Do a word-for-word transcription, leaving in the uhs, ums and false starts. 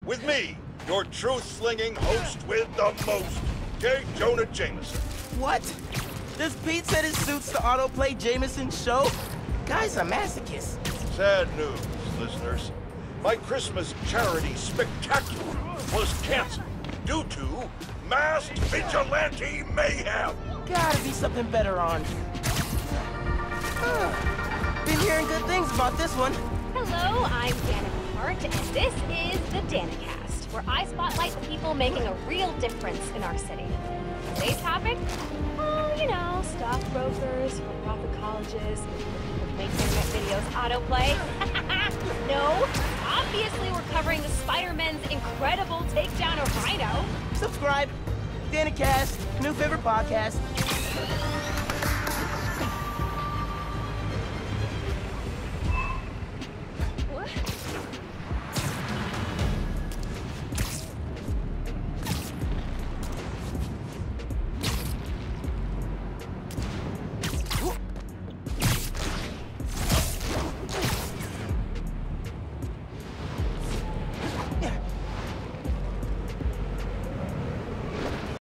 With me, your truth-slinging host with the most, J. Jonah Jameson. What? Does Pete said it suits to autoplay Jameson's show? Guy's a masochist. Sad news, listeners. My Christmas charity spectacular was canceled due to masked vigilante mayhem. Gotta be something better on. Been hearing good things about this one. Hello, I'm Danica Hart, and this is the Danicast, where I spotlight the people making a real difference in our city. Today's topic? Oh, you know, stockbrokers, for-profit colleges, people who make internet videos autoplay. No, obviously we're covering the Spider-Man's incredible takedown of Rhino. Subscribe. Danicast, new favorite podcast.